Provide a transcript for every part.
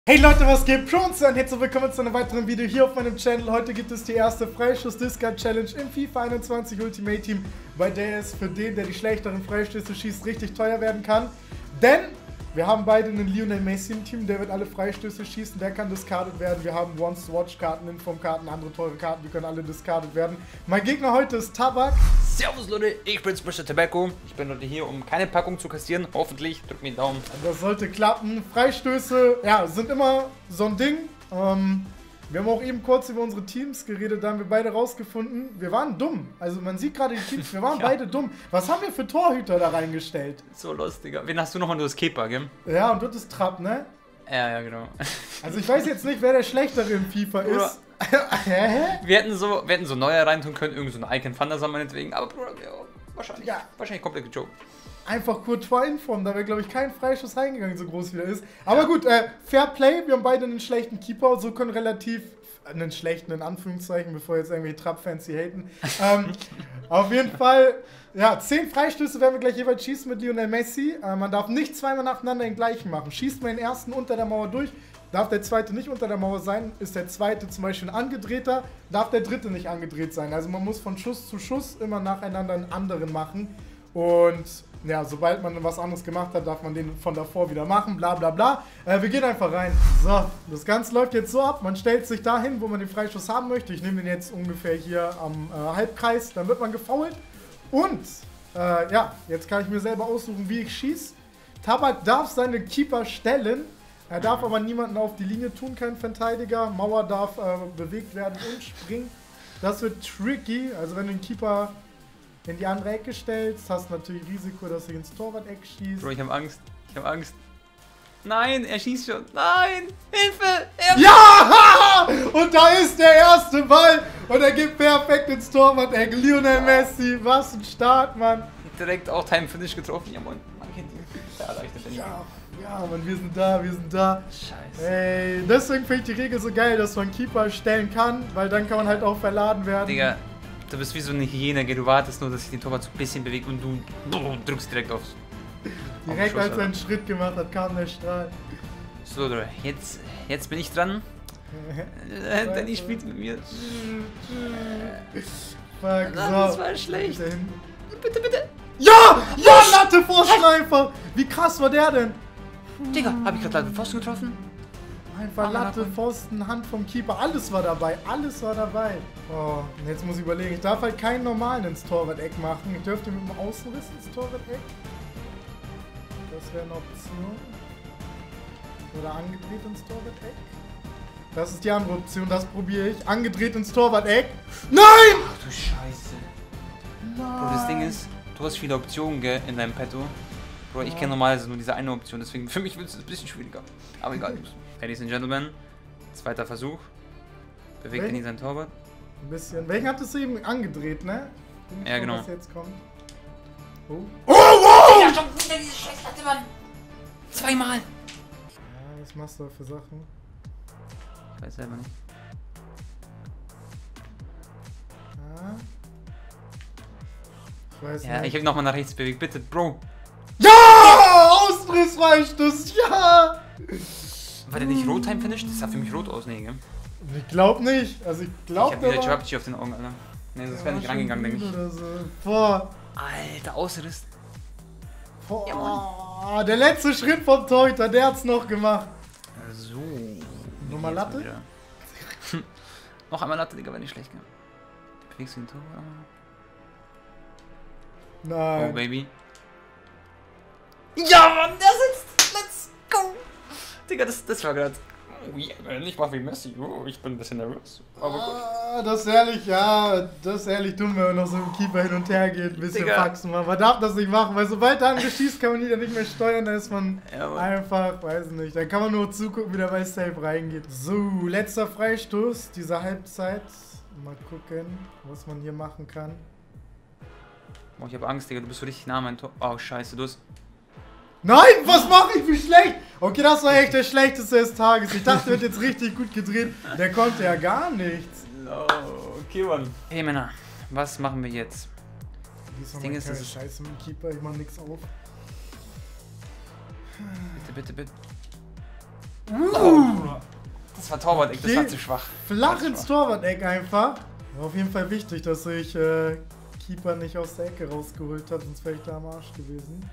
Hey Leute, was geht? Pronto und herzlich willkommen zu einem weiteren Video hier auf meinem Channel. Heute gibt es die erste Freischuss-Discard-Challenge im FIFA 21 Ultimate Team, bei der es für den, der die schlechteren Freistöße schießt, richtig teuer werden kann. Denn wir haben beide einen Lionel Messi im Team, der wird alle Freistöße schießen, der kann discarded werden. Wir haben Once-to-Watch-Karten, Inform-Karten, andere teure Karten, die können alle discarded werden. Mein Gegner heute ist Tabak. Servus Leute, ich bin's Mr. Tobacco. Ich bin heute hier, um keine Packung zu kassieren. Hoffentlich, drückt mir den Daumen. Das sollte klappen. Freistöße, ja, sind immer so ein Ding. Wir haben auch eben kurz über unsere Teams geredet, da haben wir beide rausgefunden, wir waren dumm. Also man sieht gerade die Teams, wir waren Ja. beide dumm. Was haben wir für Torhüter da reingestellt? So lustiger. Wen hast du nochmal? Du hast Kepa, gell? Ja, und das ist Trapp, ne? Ja, genau. Also ich weiß jetzt nicht, wer der Schlechtere im FIFA Bruder. ist. Hä? Wir hätten so neue reintun können, irgend so ein Icon Van der Sar meinetwegen, aber Bruder, ja, wahrscheinlich komplett gejoked. Einfach Courtois Inform, da wäre glaube ich kein Freischuss reingegangen, so groß wie er ist. Aber gut, Fair Play, wir haben beide einen schlechten Keeper, so können relativ, einen schlechten in Anführungszeichen, bevor jetzt irgendwie Trapp-Fans hier haten. Auf jeden Fall, ja, 10 Freistöße werden wir gleich jeweils schießen mit Lionel Messi. Man darf nicht zweimal nacheinander den gleichen machen. Schießt man den ersten unter der Mauer durch, darf der zweite nicht unter der Mauer sein, ist der zweite zum Beispiel ein angedrehter, darf der dritte nicht angedreht sein. Also man muss von Schuss zu Schuss immer nacheinander einen anderen machen. Und ja, sobald man was anderes gemacht hat, darf man den von davor wieder machen, bla bla bla. Wir gehen einfach rein. So, das Ganze läuft jetzt so ab, man stellt sich dahin, wo man den Freischuss haben möchte. Ich nehme den jetzt ungefähr hier am Halbkreis, dann wird man gefoult. Und, ja, jetzt kann ich mir selber aussuchen, wie ich schieße. Tabak darf seine Keeper stellen. Er darf aber niemanden auf die Linie tun, kein Verteidiger. Mauer darf bewegt werden und springen. Das wird tricky. Also wenn du den Keeper in die andere Ecke stellst, hast du natürlich Risiko, dass du ins Torwart-Eck schießt. Bro, ich habe Angst. Nein, er schießt schon. Nein, Hilfe! Ja! Und da ist der erste Ball. Und er geht perfekt ins Torwart-Eck. Lionel Messi, was ein Start, Mann. Direkt auch Time Finish getroffen. Ja, man kennt ihn. Da erleichtert er nicht. Ja, Mann, wir sind da. Scheiße. Ey, deswegen finde ich die Regel so geil, dass man Keeper stellen kann, weil dann kann man halt auch verladen werden. Digga, du bist wie so eine Hyäne, gell? Du wartest nur, dass sich den Torwart so ein bisschen bewegt und du drückst direkt aufs. Direkt als er einen Schritt gemacht hat, kam der Strahl. So, Leute, jetzt bin ich dran. Danny spielt mit mir. Fuck, Das so. war schlecht. Bitte. Ja! Ja, Latte Pfosten einfach! Wie krass war der denn? Digga, hab ich gerade Latte Pfosten getroffen? Einfach Latte, Pfosten, Hand vom Keeper, alles war dabei. Oh, und jetzt muss ich überlegen, ich darf halt keinen normalen ins Torwart-Eck machen. Ich dürfte mit dem Außenriss ins Torwart-Eck. Das wäre eine Option. Oder angedreht ins Torwart-Eck. Das ist die andere Option, das probiere ich. Angedreht ins Torwart-Eck. Nein! Ach du Scheiße. Nein! Bro, das Ding ist, du hast viele Optionen, gell, in deinem Petto. Bro, ich kenne normalerweise nur diese eine Option, deswegen für mich wird es ein bisschen schwieriger. Aber egal. Ladies and Gentlemen, zweiter Versuch. Bewegt ihn in sein Torwart. Ein bisschen. Welchen hattest du eben angedreht, ne? Ja, genau. Was jetzt kommt. Oh. Ja, schon wieder diese scheiß Latte, Mann. Zweimal. Ja, was machst du da für Sachen? Ich weiß selber nicht. Ja. Ich weiß Ja, nicht. ich habe nochmal nach rechts bewegt, bitte, Bro. Ja! Austriss reicht das, ja! War der nicht Rot Time Finish? Das sah für mich rot aus, nee, gell? Ich glaub nicht. Also ich glaub, Ich hab wieder Chirapchi auf den Augen, Alter. Nee, das wäre nicht rangegangen, denke ich. Oder so. Boah. Alter, Ausriss. Boah. Ja, Der letzte Schritt vom Torhüter, der hat's noch gemacht. So. Nochmal Jetzt mal Latte? wieder. Noch einmal Latte, Digga, wäre nicht schlecht, gell? Bewegst du den Tor? Nein. Oh, Baby. Ja, Mann, der sitzt! Let's go! Digga, das war gerade. Oh, yeah, ich mach wie Messi. Oh, ich bin ein bisschen nervös. Aber gut. Das ist ehrlich, ja, das ist ehrlich dumm, wenn man noch so im Keeper hin und her geht, ein bisschen Digga. faxen. Man darf das nicht machen, weil sobald da schießt, kann man ihn ja nicht mehr steuern, da ist man Ja, einfach, weiß nicht, dann kann man nur zugucken, wie der bei Safe reingeht. So, letzter Freistoß dieser Halbzeit. Mal gucken, was man hier machen kann. Oh, ich hab Angst, Digga, du bist so richtig nah an meinem Tor. Oh, scheiße, du hast. Nein, was mache ich? Wie schlecht! Okay, das war echt der schlechteste des Tages. Ich dachte, der wird jetzt richtig gut gedreht. Der konnte ja gar nichts. No, okay, Mann. Hey, Männer, was machen wir jetzt? Das Ding ist, das Scheiße mit dem Keeper, ich mach nix auf. Bitte. Das war Torwart-Eck, das war zu schwach. Flach ins Torwart-Eck einfach. War auf jeden Fall wichtig, dass ich Keeper nicht aus der Ecke rausgeholt habe, sonst wäre ich da am Arsch gewesen.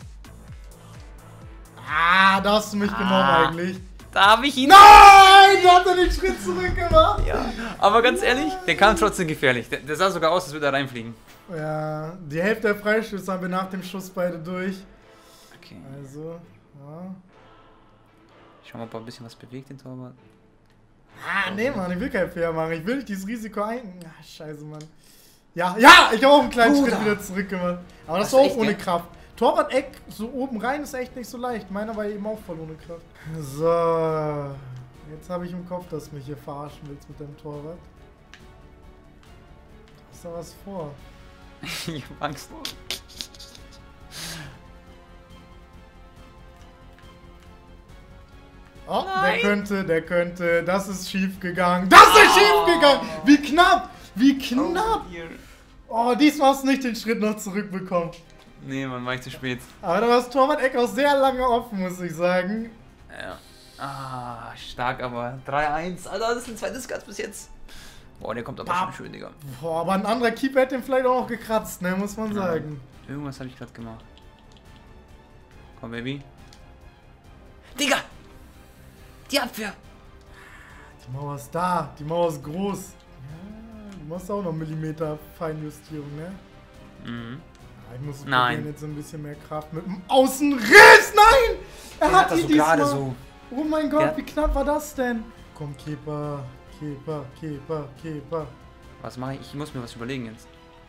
Ah, da hast du mich genommen eigentlich. Da habe ich ihn. Nein! Da hat er den Schritt zurück gemacht. Ja, aber ganz ehrlich, der kam trotzdem gefährlich. Der sah sogar aus, als würde er reinfliegen. Ja, die Hälfte der Freistöße haben wir nach dem Schuss beide durch. Okay. Also, ja. Schauen wir mal, ob er ein bisschen was bewegt, den Torwart. Ah, nee, Mann, ich will kein Fair machen. Ich will nicht dieses Risiko ein. Ah, scheiße, Mann. Ja, ja, ich habe auch einen kleinen Schritt wieder zurück gemacht. Aber das war auch ohne Kraft. Torwart-Eck, so oben rein, ist echt nicht so leicht. Meiner war eben auch voll ohne Kraft. So. Jetzt habe ich im Kopf, dass du mich hier verarschen willst mit deinem Torwart. Hast du da was vor? Ich hab Angst. Oh, der könnte. Das ist schief gegangen. Das ist schief gegangen! Wie knapp! Wie knapp! Oh, diesmal hast du nicht den Schritt noch zurückbekommen. Nee, man war ich zu spät. Aber da war das Torwart-Eck auch sehr lange offen, muss ich sagen. Ja. Ah, stark, aber 3-1. Alter, das ist ein zweites Cut bis jetzt. Boah, der kommt aber schon schön, Digga. Boah, aber ein anderer Keeper hätte ihn vielleicht auch noch gekratzt, ne, muss man sagen. Irgendwas habe ich gerade gemacht. Komm, Baby. Digga! Die Abwehr! Die Mauer ist da, die Mauer ist groß. Ja, du machst auch noch Millimeter Feinjustierung, ne? Mhm. Ich muss probieren, jetzt ein bisschen mehr Kraft mit dem Außenriss. Nein! Er hat das die so diesmal. gerade so. Oh mein Gott, wie knapp war das denn? Komm, Keeper, Keeper, Keeper, Keeper. Was mache ich? Ich muss mir was überlegen jetzt.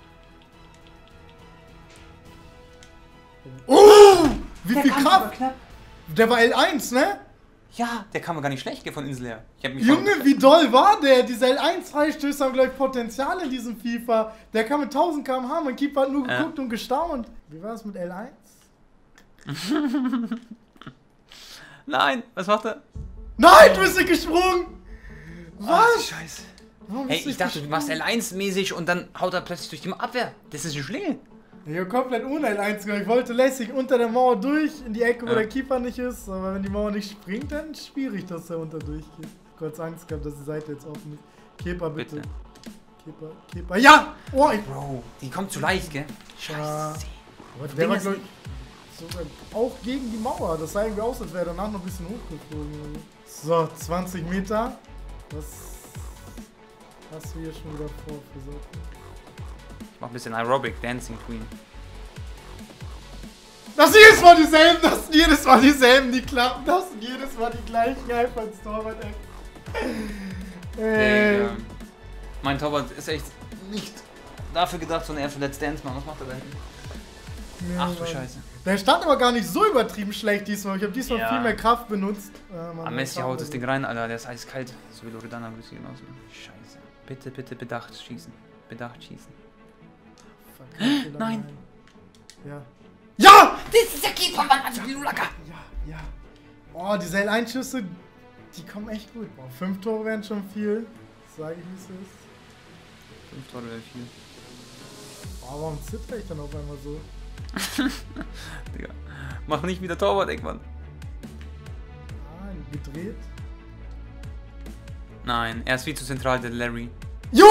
Oh! Wie viel Kraft? Der war L1, ne? Ja, der kam gar nicht schlecht von Insel her. Junge, wie doll war der? Diese L1-Freistöße haben gleich Potenzial in diesem FIFA. Der kam mit 1000 km/h, mein Keeper hat nur geguckt und gestaunt. Wie war das mit L1? Nein, was macht er? Nein, du bist nicht gesprungen! Was? Ach, Scheiße. Hey, ich dachte, gesprungen? du machst L1-mäßig und dann haut er plötzlich durch die Abwehr. Das ist ein Schlingel. Ich hab komplett ohne L1 gemacht. Ich wollte lässig unter der Mauer durch, in die Ecke, wo Ja. der Keeper nicht ist. Aber wenn die Mauer nicht springt, dann schwierig, dass er unter durchgeht. Kurz Angst gehabt, dass die Seite jetzt offen ist. Keeper, bitte. Keeper, Keeper. Ja! Oh, Bro, die kommt zu leicht, gell? Scheiße. Aber der war, glaub ich, sogar auch gegen die Mauer. Das sah irgendwie aus, als wäre er danach noch ein bisschen hochgeflogen. So, 20 Meter. Was hast du hier schon wieder vor für Sachen? Ich mach ein bisschen Aerobic, Dancing Queen. Das sind jedes Mal dieselben, das sind jedes Mal dieselben, die klappen. Das sind jedes Mal die gleichen, einfach ins Torwart-Eck. Mein Torwart ist echt nicht dafür gedacht, sondern eher für Let's Dance, Mann. Was macht er da hinten? Nee, Ach du Mann. Scheiße. Der stand aber gar nicht so übertrieben schlecht diesmal. Ich habe diesmal Ja. viel mehr Kraft benutzt. Am Messi haut das Ding rein, Alter. Der ist eiskalt. So wie Loredana würde es hier genauso. Scheiße. Bitte, bitte bedacht schießen. Bedacht schießen. Nein. Ja. Ja! Das ist der Keeper, Mann. Also Lulaka. Ja, ja. Oh, diese L1-Schüsse, die kommen echt gut. Boah, 5 Tore wären schon viel. Sage ich, wie es ist. 5 Tore wäre viel. Oh, warum zitter ich dann auf einmal so? Digga. Mach nicht wieder Torwart-Eck, Mann. Ah, gedreht. Nein, er ist viel zu zentral, der Larry. Jo!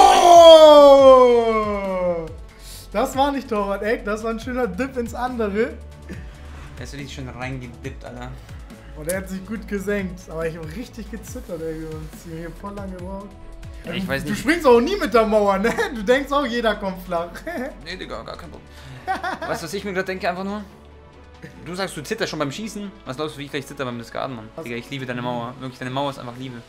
Das war nicht Torwart-Eck, das war ein schöner Dip ins andere. Er ist richtig schön reingedippt, Alter. Und er hat sich gut gesenkt. Aber ich habe richtig gezittert, ey. Und hier voll lange gebraucht. Ja, ich weiß Du nicht. springst auch nie mit der Mauer, ne? Du denkst auch, jeder kommt flach. Nee, Digga, gar kein Problem. Weißt du, was ich mir gerade denke? Einfach nur. Du sagst, du zitterst schon beim Schießen. Was glaubst du, wie ich gleich zitter beim Discarden, Mann? Digga, ich liebe deine Mauer. Wirklich, deine Mauer ist einfach Liebe.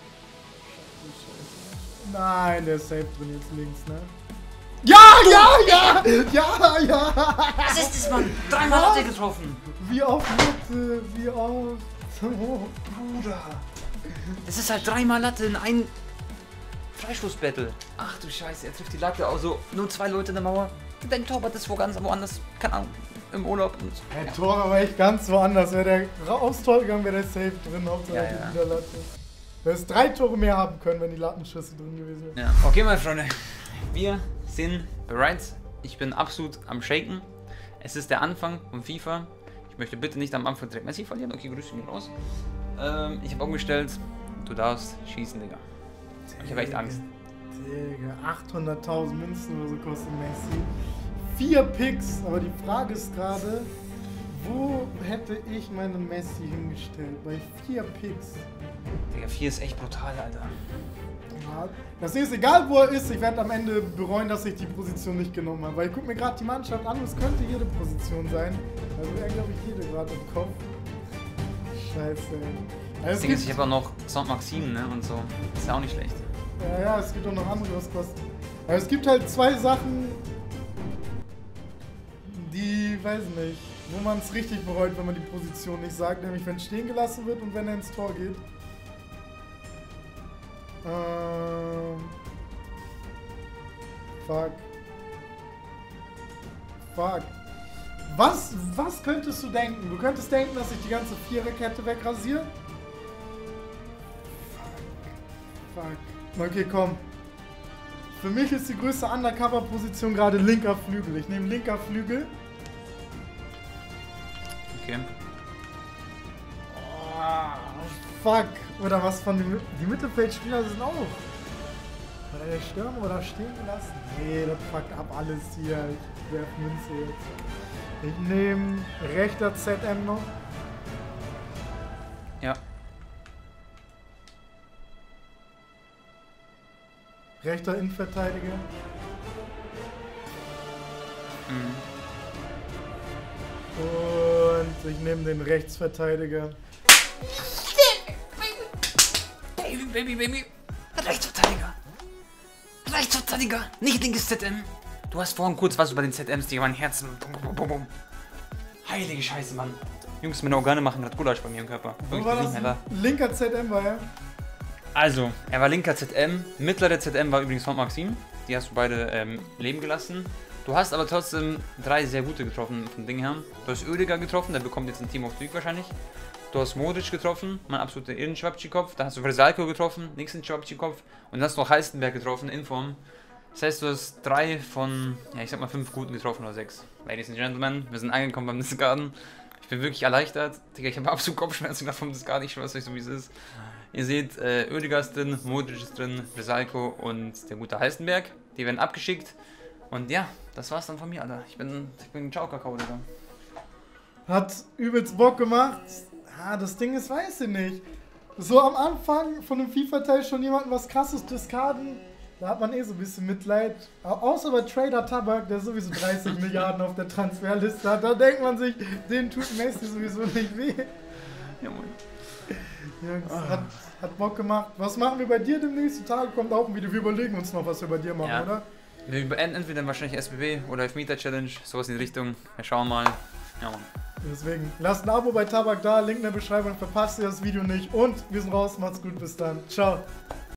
Nein, der ist safe drin jetzt links, ne? Ja, ja, ja! Ja, ja! Was ist das, Mann? 3-mal hat er getroffen. Wie oft, Mitte, wie oft? Oh. Bruder. Das ist halt 3-mal Latte in ein Freistoß-Battle. Ach du Scheiße, er trifft die Latte. Also nur 2 Leute in der Mauer. Dein Torwart ist woanders, keine Ahnung, im Urlaub. Und, Der Tor war echt ganz woanders. Wäre der aufs Tor gegangen, wäre der safe drin. Hauptsache Ja, die ja. Niederlatte. Du hättest 3 Tore mehr haben können, wenn die Lattenschüsse drin gewesen wären. Ja. Okay, meine Freunde, wir sind bereit. Ich bin absolut am Shaken. Es ist der Anfang von FIFA. Ich möchte bitte nicht am Anfang direkt Messi verlieren. Okay, grüße ihn raus. Ich habe umgestellt. Du darfst schießen, Digga. Ich habe echt Angst. Digga, 800.000 Münzen oder so kostet Messi. 4 Picks, aber die Frage ist gerade, wo hätte ich meinen Messi hingestellt? Bei 4 Picks. Digga, 4 ist echt brutal, Alter. Ja, das ist egal, wo er ist, ich werde am Ende bereuen, dass ich die Position nicht genommen habe. Weil ich gucke mir gerade die Mannschaft an, es könnte jede Position sein. Also wäre, glaube ich, jede gerade im Kopf. Scheiße. Also Das Ding ist, ich habe auch noch Saint-Maxime, ne, und so. Ist ja auch nicht schlecht. Ja, es gibt auch noch andere, was kostet. Aber es gibt halt 2 Sachen, die, weiß nicht, wo man es richtig bereut, wenn man die Position nicht sagt. Nämlich, wenn es stehen gelassen wird und wenn er ins Tor geht. Fuck. Fuck. Was könntest du denken? Du könntest denken, dass ich die ganze Viererkette wegrasiere? Fuck. Okay, komm. Für mich ist die größte Undercover-Position gerade linker Flügel. Ich nehme linker Flügel. Okay. Oh, fuck. Oder was von den die Mittelfeldspieler sind auch. Oder der Stürmer oder stehen gelassen? Nee, das fuckt ab alles hier. Ich werf Münze jetzt. Ich nehme rechter ZM noch. Ja. Rechter Innenverteidiger. Mhm. Und ich nehme den Rechtsverteidiger. Baby. Rechtsverteidiger. Rechtsverteidiger. Nicht linkes ZM. Du hast vorhin kurz was über den ZMs, die mein Herz. Bum. Heilige Scheiße, Mann. Jungs, meine Organe machen gerade Gulasch bei mir im Körper. Wo war das? Linker ZM war er. Also, er war linker ZM. Mittlerer ZM war übrigens Saint-Maxime. Die hast du beide leben gelassen. Du hast aber trotzdem 3 sehr gute getroffen vom Ding her. Du hast Oedegaard getroffen, der bekommt jetzt ein Team of the Week wahrscheinlich. Du hast Modric getroffen, mein absoluter Ehrenschwabtschi-Kopf. Da hast du Versalco getroffen, nächsten Schwabtschi-Kopf. Und dann hast du noch Heistenberg getroffen, in Form. Das heißt, du hast 3 von, ja, ich sag mal 5 guten getroffen oder 6. Ladies and Gentlemen, wir sind angekommen beim Discarden. Ich bin wirklich erleichtert. Digga, ich habe absolut Kopfschmerzen gehabt vom Discard, ich schwör's euch so wie es ist. Ihr seht, Oedegaard ist drin, Modric ist drin, Versalco und der gute Heistenberg. Die werden abgeschickt. Und ja, das war's dann von mir, Alter. Ich bin Ciao Kakao, Digga. Hat übelst Bock gemacht. Das Ding ist, weiß ich nicht. So am Anfang von dem FIFA-Teil schon jemanden was krasses discarden, da hat man eh so ein bisschen Mitleid. Außer bei Trader Tabak, der sowieso 30 Milliarden auf der Transferliste hat, da denkt man sich, den tut Messi sowieso nicht weh. Ja, moin. Jungs, hat Bock gemacht. Was machen wir bei dir demnächst? Die Tage kommt auch ein Video. Wir überlegen uns noch, was wir bei dir machen, Ja. oder? Wir beenden entweder wahrscheinlich SBB oder Elfmeter Challenge, sowas in die Richtung. Wir schauen mal. Ja, Mann. Deswegen, lasst ein Abo bei Tabak da, Link in der Beschreibung, verpasst ihr das Video nicht. Und wir sind raus, macht's gut, bis dann. Ciao.